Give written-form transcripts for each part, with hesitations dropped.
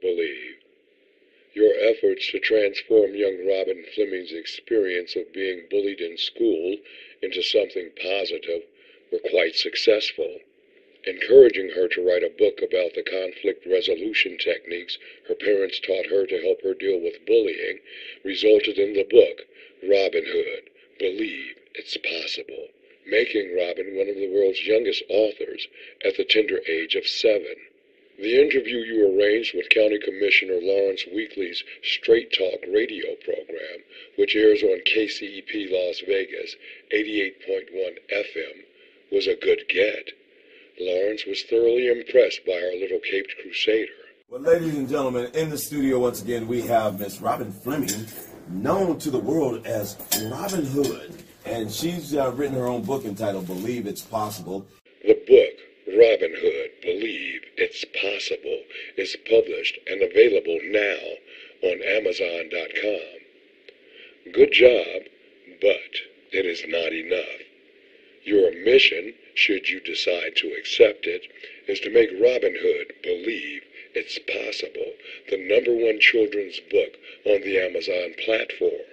Believe. Your efforts to transform young Robin Fleming's experience of being bullied in school into something positive were quite successful. Encouraging her to write a book about the conflict resolution techniques her parents taught her to help her deal with bullying resulted in the book, Robin Hood, Believe It's Possible, making Robin one of the world's youngest authors at the tender age of 7. The interview you arranged with County Commissioner Lawrence Weekly's Straight Talk radio program, which airs on KCEP Las Vegas 88.1 FM, was a good get. Lawrence was thoroughly impressed by our little Caped Crusader. Well, ladies and gentlemen, in the studio once again we have Miss Robin Fleming, known to the world as Robin Hood, and she's written her own book entitled Believe It's Possible. The book, Robin Hood, Believe It's Possible, is published and available now on Amazon.com. Good job, but it is not enough. Your mission, should you decide to accept it, is to make Robin Hood Believe It's Possible the #1 children's book on the Amazon platform.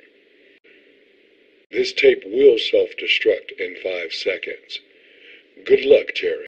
This tape will self-destruct in 5 seconds. Good luck, Terry.